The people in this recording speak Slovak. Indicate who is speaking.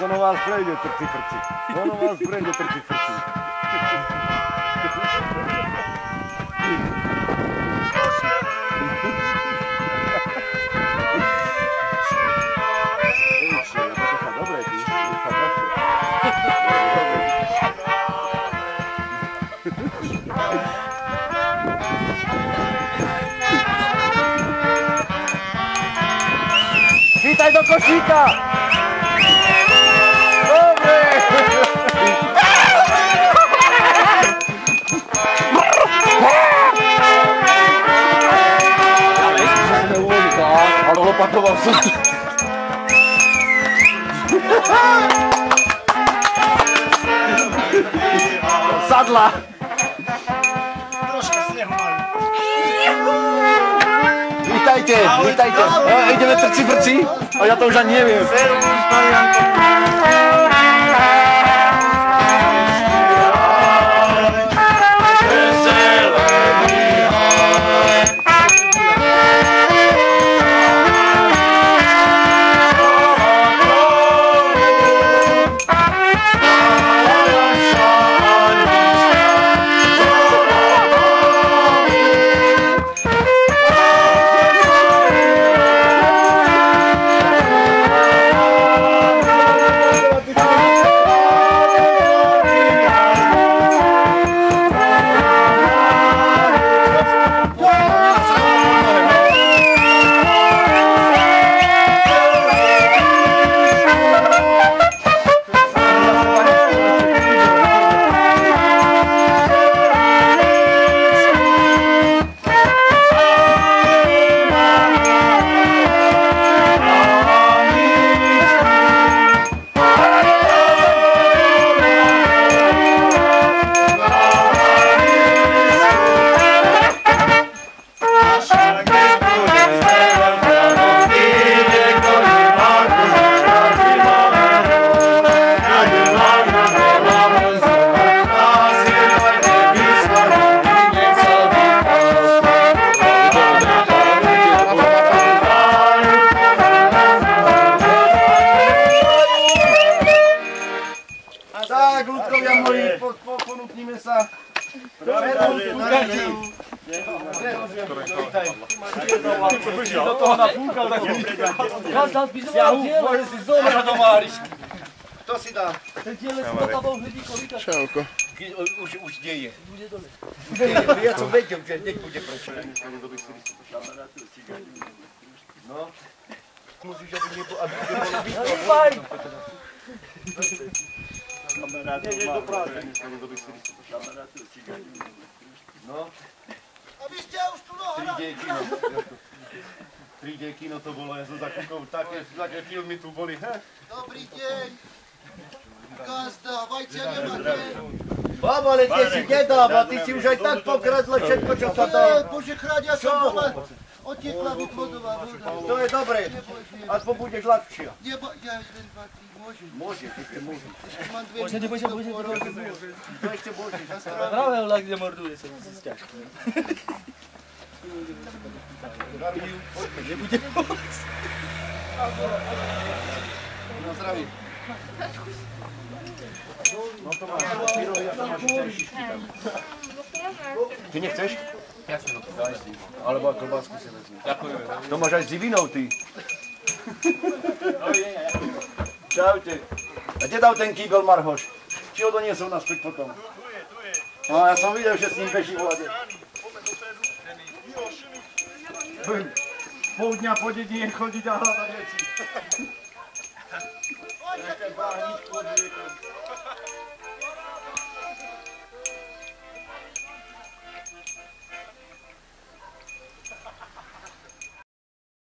Speaker 1: ono vás prejde trci frci. Ono vás prejde trci frci. Chytaj do košíka! Dobre! Ale opakoval som. Sadla!
Speaker 2: Troška snehu mali.
Speaker 1: Vítajte, vítajte. Ideme trci frci? A ja to už ani neviem. Tak, ľudkovia moji, ponúknime sa.
Speaker 2: Do toho napúkal takú. Môže si zobrať do márišky.
Speaker 1: Kto si dá?
Speaker 2: Ten dielec potavol hľadí kolika.
Speaker 3: Čauko.
Speaker 1: Už deje.
Speaker 2: Bude dole.
Speaker 1: Ja som vedel, že nech bude prečo. No. Musíš, aby nebolo byť.
Speaker 2: Fajn.
Speaker 1: Nejdeš do práce. No.
Speaker 2: A vy ste už tu dohrali.
Speaker 1: 3D kino to bolo, ja som zakúkol, také filmy tu boli.
Speaker 2: Dobrý deň. Gazda, vajcia nemáte.
Speaker 1: Babo, ale kde si nedáva, ty si už aj tak pokradla všetko, čo sa dá.
Speaker 2: Bože chráň, ja som bola. Otiekla vyplodová voda.
Speaker 1: To je dobre, aspoň budeš ľahšia.
Speaker 2: Ja jeden, dva, tri, môžem.
Speaker 1: Môže, ešte môže.
Speaker 2: Mám dve minúty do porodu.
Speaker 1: To ešte môžeš.
Speaker 4: Práve ho kde morduje sa z ťažko. Nebude moc.
Speaker 1: Na zdraví. No to máš pyrohy a to máš ešte šišky tam. Ty nechceš?
Speaker 4: Jasne,
Speaker 1: Daj si. Alebo klobásku si vezmi.
Speaker 4: ďakujem.
Speaker 1: To máš aj s divinou, ty. Čaute. A kde dal ten kýbel Marhoš? Či ho doniesol naspäť potom? Tu je. No ja som videl, že s ním beží v hlade. Pol dňa po dedine chodiť a hľadať veci. Poďte,